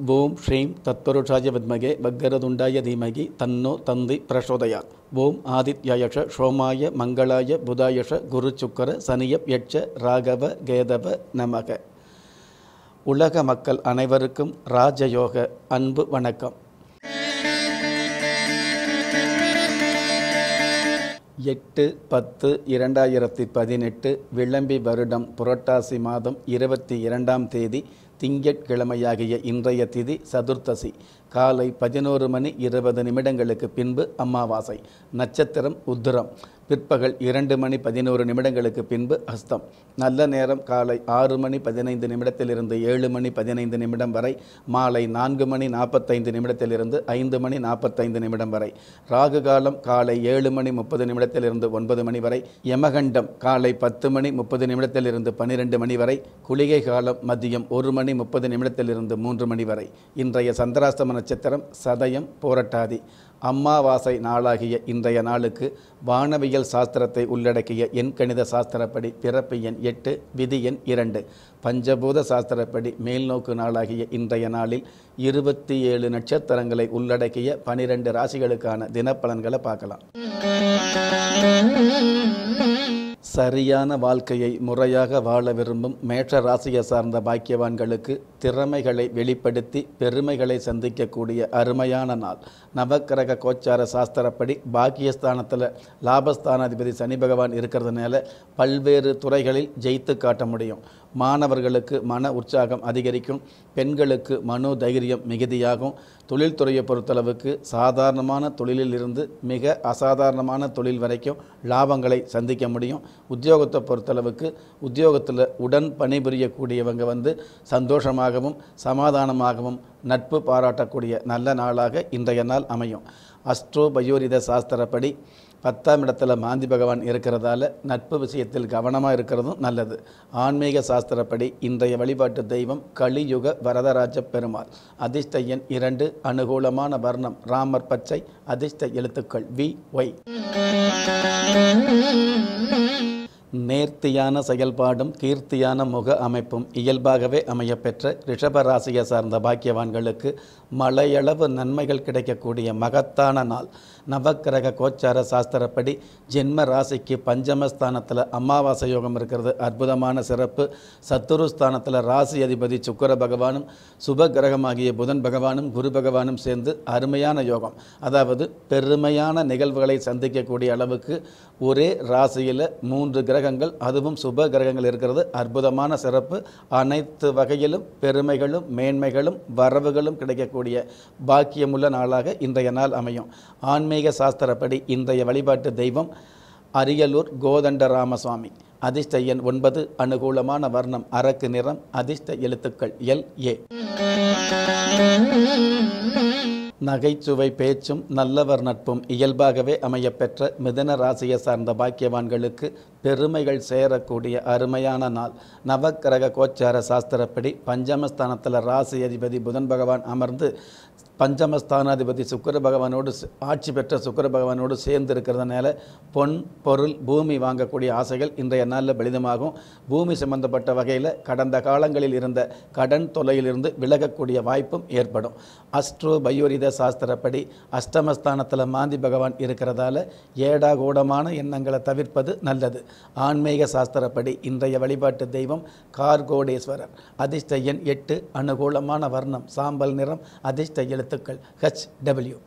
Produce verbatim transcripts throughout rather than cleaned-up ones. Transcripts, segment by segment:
ஓம் ஸ்ரீம் தத்புருஷாய வித்மகே வக்கரதுண்டாய தீமகி தன்னோ தந்தி பிரசோதயாத். ஓம் ஆதித்யாயஷ சோமாய மங்களாய புதாயஷ குரு சுக்கர சனியப் யட்ச ராகவ கேதவ நமக. உலக மக்கள் அனைவருக்கும் ராஜயோக அன்பு வணக்கம். எட்டு பத்து இரண்டாயிரத்தி பதினெட்டு விளம்பி வருடம் புரட்டாசி மாதம் இருபத்தி இரண்டாம் தேதி திங்கட்கிழமையாகிய இன்றைய திதி சதுர்த்தசி. காலை பதினோரு மணி இருபது நிமிடங்களுக்கு பின்பு அமாவாசை. நட்சத்திரம் உத்திரம். பிற்பகல் இரண்டு மணி பதினோரு நிமிடங்களுக்கு பின்பு ஹஸ்தம். நல்ல நேரம் காலை ஆறு மணி பதினைந்து நிமிடத்திலிருந்து ஏழு மணி பதினைந்து நிமிடம் வரை. மாலை நான்கு மணி நாற்பத்தைந்து நிமிடத்திலிருந்து ஐந்து மணி நாற்பத்தைந்து நிமிடம் வரை. ராகு காலம் காலை ஏழு மணி முப்பது நிமிடத்திலிருந்து ஒன்பது மணி வரை. யமகண்டம் காலை பத்து மணி முப்பது நிமிடத்திலிருந்து பன்னிரெண்டு மணி வரை. குளிகை காலம் மதியம் ஒரு மணி முப்பது நிமிடத்திலிருந்து மூன்று மணி வரை. இன்றைய சந்திராஷ்டம நட்சத்திரம் சதயம் போரட்டாதி. அம்மாவாசை நாளாகிய இன்றைய நாளுக்கு வானவியல் சாஸ்திரத்தை உள்ளடக்கிய எண் கணித சாஸ்திரப்படி பிறப்பு எண் எட்டு, விதி எண் இரண்டு. பஞ்சபூத சாஸ்திரப்படி மேல்நோக்கு நாளாகிய இன்றைய நாளில் இருபத்தி ஏழு நட்சத்திரங்களை உள்ளடக்கிய பனிரெண்டு ராசிகளுக்கான தினப்பலன்களை பார்க்கலாம். சரியான வாழ்க்கையை முறையாக வாழ விரும்பும் மேஷ ராசியை சார்ந்த பாக்கியவான்களுக்கு திறமைகளை வெளிப்படுத்தி பெருமைகளை சந்திக்கக்கூடிய அருமையான நாள். நவக்கிரக கோச்சார சாஸ்திரப்படி பாக்கியஸ்தானத்தில் லாபஸ்தானாதிபதி சனி பகவான் இருக்கிறதுனால பல்வேறு துறைகளில் ஜெயித்து காட்ட முடியும். மாணவர்களுக்கு மன உற்சாகம் அதிகரிக்கும். பெண்களுக்கு மனோ தைரியம் மிகுதியாகும். தொழில்துறையை பொறுத்தளவுக்கு சாதாரணமான தொழிலில் இருந்து மிக அசாதாரணமான தொழில் வரைக்கும் லாபங்களை சந்திக்க முடியும். உத்தியோகத்தை பொறுத்தளவுக்கு உத்தியோகத்தில் உடன் பணிபுரியக்கூடியவங்க வந்து சந்தோஷமாகவும் சமாதானமாகவும் நட்பு பாராட்டக்கூடிய நல்ல நாளாக இன்றைய நாள் அமையும். அஸ்ட்ரோ பயோரித சாஸ்திரப்படி பத்தாம் இடத்துல மாந்தி பகவான் இருக்கிறதால நட்பு விஷயத்தில் கவனமாக இருக்கிறதும் நல்லது. ஆன்மீக சாஸ்திரப்படி இன்றைய வழிபாட்டு தெய்வம் கலியுக வரதராஜ பெருமாள். அதிர்ஷ்ட எண் இரண்டு. அனுகூலமான வர்ணம் ராமர் பச்சை. அதிர்ஷ்ட எழுத்துக்கள் வி ஒய். நேர்த்தியான செயல்பாடும் கீர்த்தியான முக அமைப்பும் இயல்பாகவே அமையப்பெற்ற ரிஷபராசியை சார்ந்த பாக்கியவான்களுக்கு மலையளவு நன்மைகள் கிடைக்கக்கூடிய மகத்தான நாள். நவக்கிரக கோச்சார சாஸ்திரப்படி ஜென்ம ராசிக்கு பஞ்சமஸ்தானத்தில் அமாவாசை யோகம் இருக்கிறது, அற்புதமான சிறப்பு. சத்துருஸ்தானத்தில் ராசி அதிபதி சுக்கிர பகவானும் சுப கிரகமாகிய புதன் பகவானும் குரு பகவானும் சேர்ந்து அருமையான யோகம். அதாவது பெருமையான நிகழ்வுகளை சந்திக்கக்கூடிய அளவுக்கு ஒரே ராசியில் மூன்று கிரகங்கள், அதுவும் சுப கிரகங்கள் இருக்கிறது, அற்புதமான சிறப்பு. அனைத்து வகையிலும் பெருமைகளும் மேன்மைகளும் வரவுகளும் கிடைக்கக்கூடிய பாக்கியமுள்ள நாளாக இன்றைய நாள் அமையும். ஆன்மீக சாஸ்திரப்படி இன்றைய வழிபாட்டு தெய்வம் அரியலூர் கோதண்ட ராமசுவாமி. அதிர்ஷ்ட எண் ஒன்பது. அனுகூலமான வர்ணம் அரக்கு நிறம். அதிர்ஷ்ட எழுத்துக்கள் எல் ஏ. நகைச்சுவை பேச்சும் நல்லவர் நட்பும் இயல்பாகவே அமையப்பெற்ற மிதன ராசியை சார்ந்த பாக்கியவான்களுக்கு பெருமைகள் சேரக்கூடிய அருமையான நாள். நவக்கிரக கோச்சார சாஸ்திரப்படி பஞ்சமஸ்தானத்தில் ராசி அதிபதி புதன் பகவான் அமர்ந்து பஞ்சமஸ்தானாதிபதி சுக்கிர பகவானோடு ஆட்சி பெற்ற சுக்கிர பகவானோடு சேர்ந்து இருக்கிறதுனால பொன் பொருள் பூமி வாங்கக்கூடிய ஆசைகள் இன்றைய நாளில் பலிதமாகும். பூமி சம்பந்தப்பட்ட வகையில் கடந்த காலங்களில் இருந்த கடன் தொல்லையிலிருந்து விலகக்கூடிய வாய்ப்பும் ஏற்படும். அஸ்ட்ரோ பயோரித சாஸ்திரப்படி அஷ்டமஸ்தானத்தில் மாந்தி பகவான் இருக்கிறதால ஏடா கூடமான எண்ணங்களை தவிர்ப்பது நல்லது. ஆன்மீக சாஸ்திரப்படி இன்றைய வழிபாட்டு தெய்வம் கார்கோடேஸ்வரர். அதிர்ஷ்ட எண் எட்டு. அனுகூலமான வர்ணம் சாம்பல் நிறம். அதிர்ஷ்ட எழுத்துக்கள் ஹச் டபிள்யூ.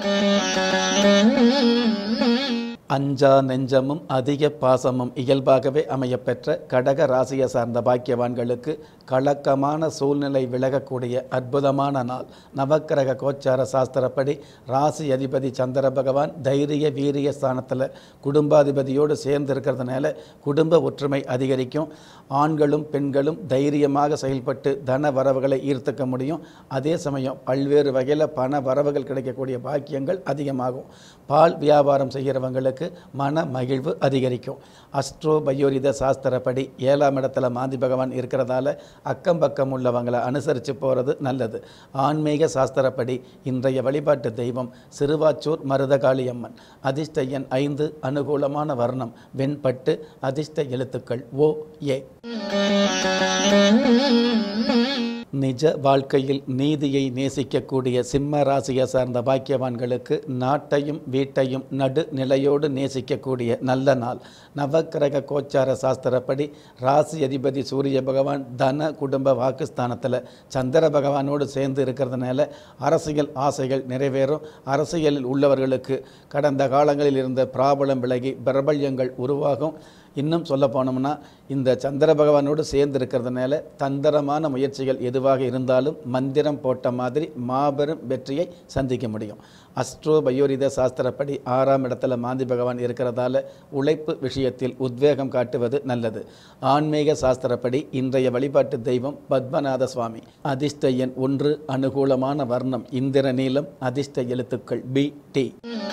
அஞ்சா நெஞ்சமும் அதிக பாசமும் இயல்பாகவே அமையப்பெற்ற கடக ராசியை சார்ந்த பாக்கியவான்களுக்கு கலக்கமான சூழ்நிலை விலகக்கூடிய அற்புதமான நாள். நவக்கிரக கோச்சார சாஸ்திரப்படி ராசி அதிபதி சந்திர பகவான் தைரிய வீரிய ஸ்தானத்தில் குடும்பாதிபதியோடு சேர்ந்து இருக்கிறதுனால குடும்ப ஒற்றுமை அதிகரிக்கும். ஆண்களும் பெண்களும் தைரியமாக செயல்பட்டு தன வரவுகளை ஈர்த்துக்க முடியும். அதே சமயம் பல்வேறு வகையில் பண வரவுகள் கிடைக்கக்கூடிய பாக்கியங்கள் அதிகமாகும். பால் வியாபாரம் செய்கிறவங்களுக்கு மன மகிழ்வு அதிகரிக்கும். அஸ்ட்ரோ பயோரித சாஸ்திரப்படி ஏழாம் இடத்துல மாந்தி பகவான் இருக்கிறதால அக்கம் பக்கம் உள்ளவங்களை அனுசரித்து போகிறது நல்லது. ஆன்மீக சாஸ்திரப்படி இன்றைய வழிபாட்டு தெய்வம் சிறுவாச்சூர் மருதகாளியம்மன். அதிர்ஷ்ட எண் ஐந்து. அனுகூலமான வர்ணம் வெண்பட்டு. அதிர்ஷ்ட எழுத்துக்கள் ஓ ஏ. நிஜ வாழ்க்கையில் நீதியை நேசிக்கக்கூடிய சிம்ம ராசியை சார்ந்த பாக்கியவான்களுக்கு நாட்டையும் வீட்டையும் நடுநிலையோடு நேசிக்கக்கூடிய நல்ல நாள். நவக்கிரக கோச்சார சாஸ்திரப்படி ராசி அதிபதி சூரிய பகவான் தன குடும்ப வாக்குஸ்தானத்தில் சந்திர பகவானோடு சேர்ந்து இருக்கிறதுனால அரசியல் ஆசைகள் நிறைவேறும். அரசியலில் உள்ளவர்களுக்கு கடந்த காலங்களில் இருந்த பிராபலம் விலகி பிரபல்யங்கள் உருவாகும். இன்னும் சொல்ல போனோம்னா இந்த சந்திர பகவானோடு சேர்ந்து இருக்கிறதுனால தந்திரமான முயற்சிகள் எதுவாக இருந்தாலும் மந்திரம் போட்ட மாதிரி மாபெரும் வெற்றியை சந்திக்க முடியும். அஸ்ட்ரோ பயோரித சாஸ்திரப்படி ஆறாம் இடத்துல மாந்தி பகவான் இருக்கிறதால உழைப்பு விஷயத்தில் உத்வேகம் காட்டுவது நல்லது. ஆன்மீக சாஸ்திரப்படி இன்றைய வழிபாட்டு தெய்வம் பத்மநாத சுவாமி. அதிர்ஷ்ட எண் ஒன்று, அனுகூலமான வர்ணம் இந்திர நீலம், அதிர்ஷ்ட எழுத்துக்கள் பி டி.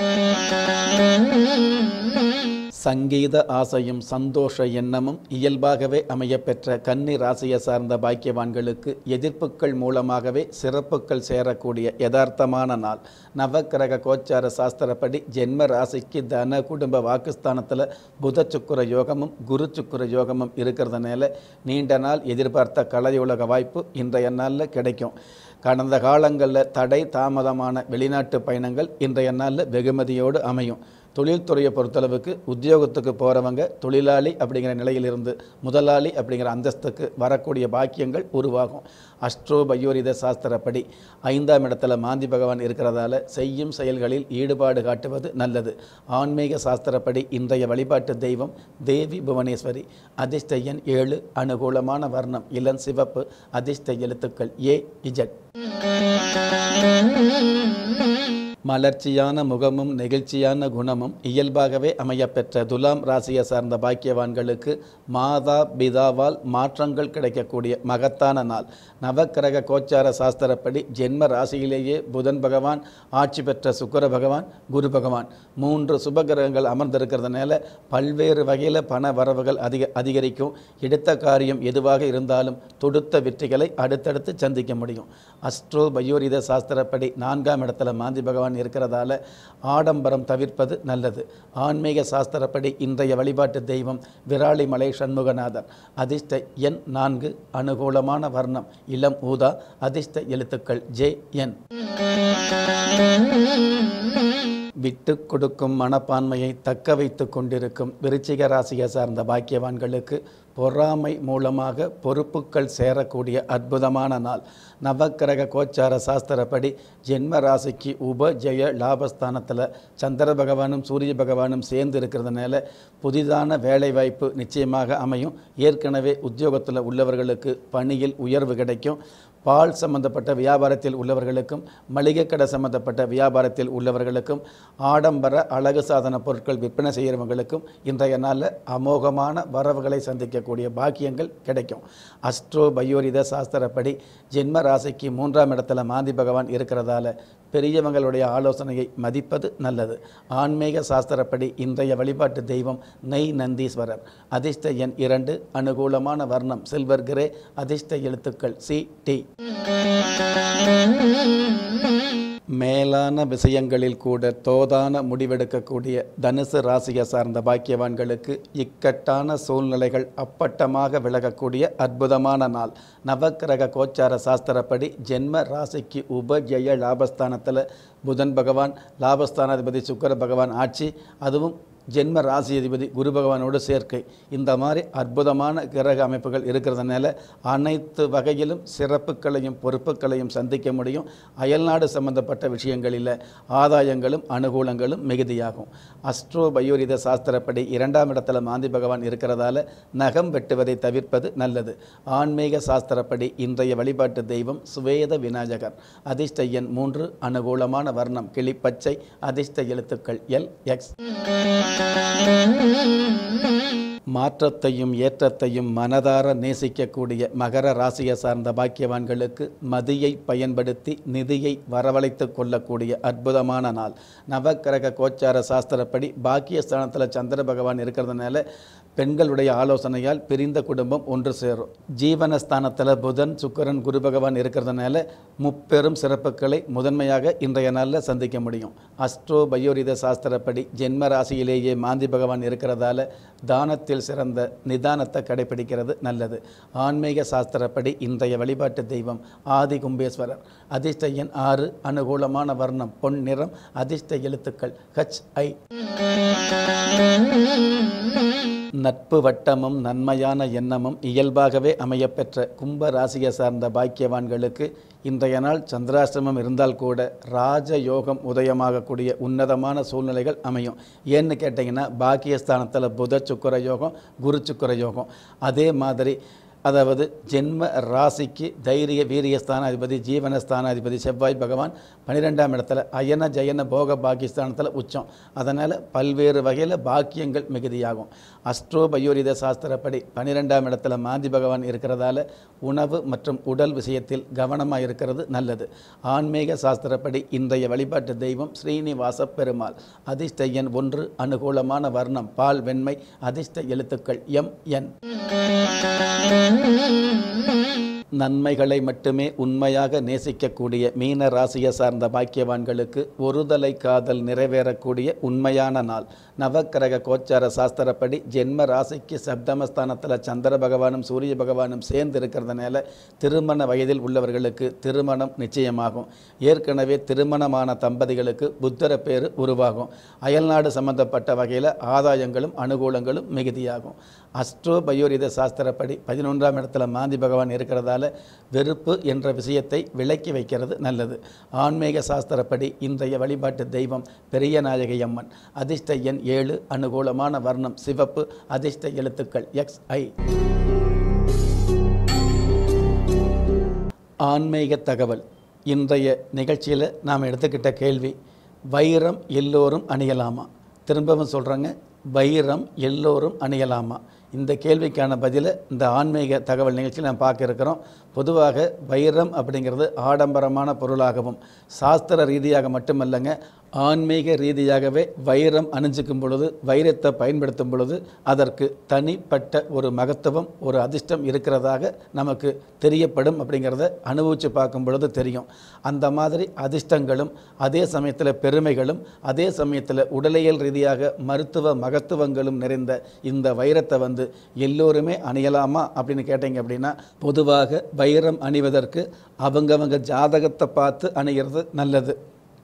சங்கீத ஆசையும் சந்தோஷ எண்ணமும் இயல்பாகவே அமையப்பெற்ற கன்னி ராசியை சார்ந்த பாக்கியவான்களுக்கு எதிர்ப்புகள் மூலமாகவே சிறப்புகள் சேரக்கூடிய யதார்த்தமான நாள். நவக்கிரக கோச்சார சாஸ்திரப்படி ஜென்ம ராசிக்கு தன குடும்ப வாக்குஸ்தானத்தில் புத சுக்குர யோகமும் குரு சுக்குர யோகமும் இருக்கிறதுனால நீண்ட நாள் எதிர்பார்த்த கலையுலக வாய்ப்பு இன்றைய நாளில் கிடைக்கும். கடந்த காலங்களில் தடை தாமதமான வெளிநாட்டு பயணங்கள் இன்றைய நாளில் வெகுமதியோடு அமையும். தொழில்துறையை பொறுத்தளவுக்கு உத்தியோகத்துக்கு போகிறவங்க தொழிலாளி அப்படிங்கிற நிலையிலிருந்து முதலாளி அப்படிங்கிற அந்தஸ்துக்கு வரக்கூடிய பாக்கியங்கள் உருவாகும். அஸ்ட்ரோ பயோரித சாஸ்திரப்படி ஐந்தாம் இடத்துல மாந்தி பகவான் இருக்கிறதால செய்யும் செயல்களில் ஈடுபாடு காட்டுவது நல்லது. ஆன்மீக சாஸ்திரப்படி இன்றைய வழிபாட்டு தெய்வம் தேவி புவனேஸ்வரி. அதிர்ஷ்ட எண் ஏழு, அனுகூலமான வர்ணம் இளம் சிவப்பு, அதிர்ஷ்ட எழுத்துக்கள் ஏ இஜட். மலர்ச்சியான முகமும் நெகிழ்ச்சியான குணமும் இயல்பாகவே அமையப்பெற்ற துலாம் ராசியை சார்ந்த பாக்கியவான்களுக்கு மாதா பிதாவால் மாற்றங்கள் கிடைக்கக்கூடிய மகத்தான நாள். நவக்கிரக கோச்சார சாஸ்திரப்படி ஜென்ம ராசியிலேயே புதன் பகவான், ஆட்சி பெற்ற சுக்கிர பகவான், குரு பகவான் மூன்று சுபகிரகங்கள் அமர்ந்திருக்கிறதுனால பல்வேறு வகையில் பண வரவுகள் அதிக அதிகரிக்கும். எடுத்த காரியம் எதுவாக இருந்தாலும் தொடுத்த வெற்றிகளை அடுத்தடுத்து சந்திக்க முடியும். அஸ்ட்ரோ பயோரித சாஸ்திரப்படி நான்காம் இடத்துல மாந்தி பகவான் இருக்கிறதால ஆடம்பரம் தவிர்ப்பது நல்லது. ஆன்மீக சாஸ்திரப்படி இன்றைய வழிபாட்டு தெய்வம் விராலிமலை சண்முகநாதர். அதிர்ஷ்ட எண் நான்கு, அனுகூலமான வர்ணம் இளம் ஊதா, அதிர்ஷ்ட எழுத்துக்கள் ஜே என். விட்டு கொடுக்கும் மனப்பான்மையை தக்க வைத்து கொண்டிருக்கும் விருச்சிக ராசியை சார்ந்த பாக்கியவான்களுக்கு பொறாமை மூலமாக பொறுப்புகள் சேரக்கூடிய அற்புதமான நாள். நவக்கிரக கோச்சார சாஸ்திரப்படி ஜென்ம ராசிக்கு உப ஜெய லாபஸ்தானத்தில் சந்திர பகவானும் சூரிய பகவானும் சேர்ந்து இருக்கிறதுனால புதிதான வேலைவாய்ப்பு நிச்சயமாக அமையும். ஏற்கனவே உத்தியோகத்தில் உள்ளவர்களுக்கு பணியில் உயர்வு கிடைக்கும். பால் சம்பந்தப்பட்ட வியாபாரத்தில் உள்ளவர்களுக்கும் மளிகை கடை சம்பந்தப்பட்ட வியாபாரத்தில் உள்ளவர்களுக்கும் ஆடம்பர அழகு சாதன பொருட்கள் விற்பனை செய்கிறவங்களுக்கும் இன்றைய நாளில் அமோகமான வரவுகளை சந்திக்கக்கூடிய பாக்கியங்கள் கிடைக்கும். அஸ்ட்ரோ பயோரித சாஸ்திரப்படி ஜென்ம ராசிக்கு மூன்றாம் இடத்துல மாந்தி பகவான் இருக்கிறதால பெரியவங்களுடைய ஆலோசனையை மதிப்பது நல்லது. ஆன்மீக சாஸ்திரப்படி இன்றைய வழிபாட்டு தெய்வம் நெய் நந்தீஸ்வரர். அதிர்ஷ்ட எண் இரண்டு, அனுகூலமான வர்ணம் சில்வர் கிரே, அதிர்ஷ்ட எழுத்துக்கள் சி டி. மேலான விஷயங்களில் கூட தோதான முடிவெடுக்கக்கூடிய தனுசு ராசியை சார்ந்த பாக்கியவான்களுக்கு இக்கட்டான சூழ்நிலைகள் அப்பட்டமாக விலகக்கூடிய அற்புதமான நாள். நவக்கிரக கோச்சார சாஸ்திரப்படி ஜென்ம ராசிக்கு உபஜய லாபஸ்தானத்தில் புதன் பகவான், லாபஸ்தானாதிபதி சுக்கிர பகவான் ஆட்சி, அதுவும் ஜென்ம ராசி அதிபதி குரு பகவானோடு சேர்க்கை. இந்த மாதிரி அற்புதமான கிரக அமைப்புகள் இருக்கிறதுனால அனைத்து வகையிலும் சிறப்புகளையும் பொறுப்புகளையும் சந்திக்க முடியும். அயல்நாடு சம்பந்தப்பட்ட விஷயங்களில் ஆதாயங்களும் அனுகூலங்களும் மிகுதியாகும். அஸ்ட்ரோ பயோரித சாஸ்திரப்படி இரண்டாம் இடத்துல மாந்தி பகவான் இருக்கிறதால நகம் வெட்டுவதை தவிர்ப்பது நல்லது. ஆன்மீக சாஸ்திரப்படி இன்றைய வழிபாட்டு தெய்வம் சுவேத விநாயகர். அதிர்ஷ்ட எண் மூன்று, அனுகூலமான வர்ணம் கிளிப்பச்சை, அதிர்ஷ்ட எழுத்துக்கள் எல் எக்ஸ். மாற்றத்தையும் ஏற்றத்தையும் மனதார நேசிக்கக்கூடிய மகர ராசியை சார்ந்த பாக்கியவான்களுக்கு மதியை பயன்படுத்தி நிதியை வரவழைத்து கொள்ளக்கூடிய அற்புதமான நாள். நவக்கிரக கோச்சார சாஸ்திரப்படி பாக்கியஸ்தானத்தில் சந்திர பகவான் இருக்கிறதுனால பெண்களுடைய ஆலோசனையால் பிரிந்த குடும்பம் ஒன்று சேரும். ஜீவனஸ்தானத்தில் புதன் சுக்கிரன் குரு பகவான் இருக்கிறதுனால முப்பெரும் சிறப்புகளை முதன்மையாக இன்றைய நாளில் சந்திக்க முடியும். அஸ்ட்ரோ பயோரித சாஸ்திரப்படி ஜென்ம ராசியிலேயே மாந்தி பகவான் இருக்கிறதால தானத்தில் பொறுமையில் சிறந்த நிதானத்தை கடைபிடிக்கிறது நல்லது. ஆன்மீக சாஸ்திரப்படி இன்றைய வழிபாட்டு தெய்வம் ஆதி கும்பேஸ்வரர். அதிர்ஷ்ட எண் ஆறு. அனுகூலமான வர்ணம் பொன் நிறம். அதிர்ஷ்ட எழுத்துக்கள் ஹச் ஐ. நட்பு வட்டமும் நன்மையான எண்ணமும் இயல்பாகவே அமையப்பெற்ற கும்ப ராசியை சார்ந்த பாக்கியவான்களுக்கு இன்றைய நாள் சந்திராஷ்டிரமம் இருந்தால் கூட ராஜயோகம் உதயமாகக்கூடிய உன்னதமான சூழ்நிலைகள் அமையும். ஏன்னு கேட்டிங்கன்னா பாக்கியஸ்தானத்தில் புத சுக்கர யோகம், குரு சுக்கர யோகம். அதே மாதிரி அதாவது ஜென்ம ராசிக்கு தைரிய வீரிய ஸ்தானாதிபதி ஜீவன ஸ்தானாதிபதி செவ்வாய் பகவான் பன்னிரெண்டாம் இடத்துல அயன ஜயன போக பாக்கியஸ்தானத்தில் உச்சம். அதனால் பல்வேறு வகையில் பாக்கியங்கள் மிகுதியாகும். அஸ்ட்ரோபயோரித சாஸ்திரப்படி பன்னிரெண்டாம் இடத்துல மாந்தி பகவான் இருக்கிறதால உணவு மற்றும் உடல் விஷயத்தில் கவனமாக இருக்கிறது நல்லது. ஆன்மீக சாஸ்திரப்படி இன்றைய வழிபாட்டு தெய்வம் ஸ்ரீனிவாச பெருமாள். அதிர்ஷ்ட எண் ஒன்று. அனுகூலமான வர்ணம் பால் வெண்மை. அதிர்ஷ்ட எழுத்துக்கள் எம் என். நன்மைகளை மட்டுமே உண்மையாக நேசிக்கக்கூடிய மீன ராசியை சார்ந்த பாக்கியவான்களுக்கு ஒருதலை காதல் நிறைவேறக்கூடிய உண்மையான நாள். நவக்கிரக கோச்சார சாஸ்திரப்படி ஜென்ம ராசிக்கு சப்தமஸ்தானத்தில் சந்திர பகவானும் சூரிய பகவானும் சேர்ந்து இருக்கிறதுனால திருமண வயதில் உள்ளவர்களுக்கு திருமணம் நிச்சயமாகும். ஏற்கனவே திருமணமான தம்பதிகளுக்கு புத்தர பேரு உருவாகும். அயல்நாடு சம்பந்தப்பட்ட வகையில் ஆதாயங்களும் அனுகூலங்களும் மிகுதியாகும். அஸ்ட்ரோபயோரித சாஸ்திரப்படி பதினொன்றாம் இடத்துல மாந்தி பகவான் இருக்கிறதால வெறுப்பு என்ற விஷயத்தை விலக்கி வைக்கிறது நல்லது. ஆன்மீக சாஸ்திரப்படி இன்றைய வழிபாட்டு தெய்வம் பெரிய நாயகி அம்மன். அதிர்ஷ்ட எண் ஏழு. அனுகூலமான வர்ணம் சிவப்பு. அதிர்ஷ்ட எழுத்துக்கள் எக்ஸ் ஐ. ஆன்மீக தகவல். இன்றைய நிகழ்ச்சியில் நாம் எடுத்துக்கிட்ட கேள்வி, வைரம் எல்லோரும் அணியலாமா? திரும்பவும் சொல்கிறேங்க, வைரம் எல்லோரும் அணியலாமா? இந்த கேள்விக்கான பதிலை இந்த ஆன்மீக தகவல் நிகழ்ச்சியில் நாம் பார்க்க இருக்கிறோம். பொதுவாக வைரம் அப்படிங்கிறது ஆடம்பரமான பொருளாகவும் சாஸ்திர ரீதியாக மட்டுமல்லங்க, ஆன்மீக ரீதியாகவே வைரம் அணிஞ்சிக்கும் பொழுது, வைரத்தை பயன்படுத்தும் பொழுது அதற்கு தனிப்பட்ட ஒரு மகத்துவம், ஒரு அதிர்ஷ்டம் இருக்கிறதாக நமக்கு தெரியப்படும். அப்படிங்கிறத அனுபவித்து பார்க்கும் பொழுது தெரியும். அந்த மாதிரி அதிர்ஷ்டங்களும் அதே சமயத்தில் பெருமைகளும் அதே சமயத்தில் உடலியல் ரீதியாக மருத்துவ மகத்துவங்களும் நிறைந்த இந்த வைரத்தை வந்து எல்லோருமே அணியலாமா அப்படின்னு கேட்டீங்க அப்படின்னா, பொதுவாக வைரம் அணிவதற்கு அவங்கவங்க ஜாதகத்தை பார்த்து அணிகிறது நல்லது.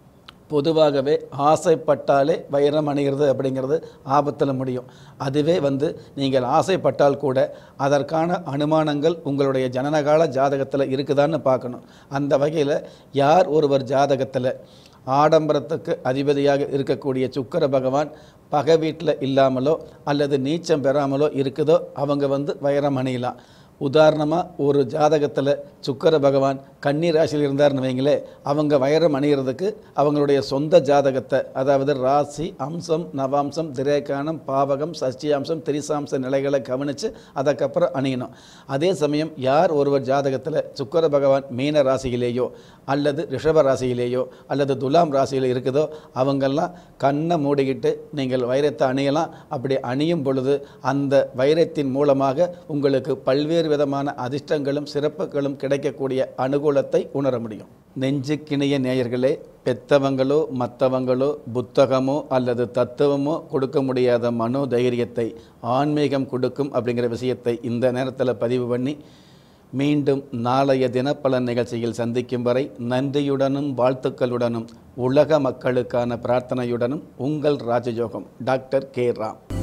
பொதுவாகவே ஆசைப்பட்டாலே வைரம் அணிகிறது அப்படிங்கிறது ஆபத்தில் முடியும். அதுவே வந்து நீங்கள் ஆசைப்பட்டால் கூட அதற்கான அனுமானங்கள் உங்களுடைய ஜனனகால ஜாதகத்தில் இருக்குதான்னு பார்க்கணும். அந்த வகையில் யார் ஒருவர் ஜாதகத்தில் ஆடம்பரத்துக்கு அதிபதியாக இருக்கக்கூடிய சுக்கிர பகவான் பகை வீட்டில் இல்லாமலோ அல்லது நீச்சம் பெறாமலோ இருக்குதோ அவங்க வந்து வைரம் அணியலாம். உதாரணமாக ஒரு ஜாதகத்தில் சுக்கிர பகவான் கன்னி ராசியில் இருந்தார்னு வைங்களே, அவங்க வைரம் அணிகிறதுக்கு அவங்களுடைய சொந்த ஜாதகத்தை, அதாவது ராசி அம்சம் நவாம்சம் திரேகானம் பாவகம் சஷ்டியாம்சம் திரிசாம்ச நிலைகளை கவனித்து அதுக்கப்புறம் அணியணும். அதே சமயம் யார் ஒருவர் ஜாதகத்தில் சுக்கிர பகவான் மீன ராசியிலேயோ அல்லது ரிஷப ராசியிலேயோ அல்லது துலாம் ராசியில் இருக்குதோ அவங்கெல்லாம் கண்ணை மூடிக்கிட்டு நீங்கள் வைரத்தை அணியலாம். அப்படி அணியும் பொழுது அந்த வைரத்தின் மூலமாக உங்களுக்கு பல்வேறு விதமான அதிர்ஷ்டங்களும் சிறப்புகளும் கிடைக்கக்கூடிய அனுகூலத்தை உணர முடியும். நெஞ்சுக்கிணைய நேயர்களே, பெத்தவங்களோ மற்றவங்களோ புத்தகமோ அல்லது தத்துவமோ கொடுக்க முடியாத மனோ தைரியத்தை ஆன்மீகம் கொடுக்கும் அப்படிங்கிற விஷயத்தை இந்த நேரத்தில் பதிவு பண்ணி மீண்டும் நாளைய தினப்பலன் நிகழ்ச்சியில் சந்திக்கும் வரை நன்றியுடனும் வாழ்த்துக்களுடனும் உலக மக்களுக்கான பிரார்த்தனையுடனும் உங்கள் ராஜயோகம் டாக்டர் கே ராம்.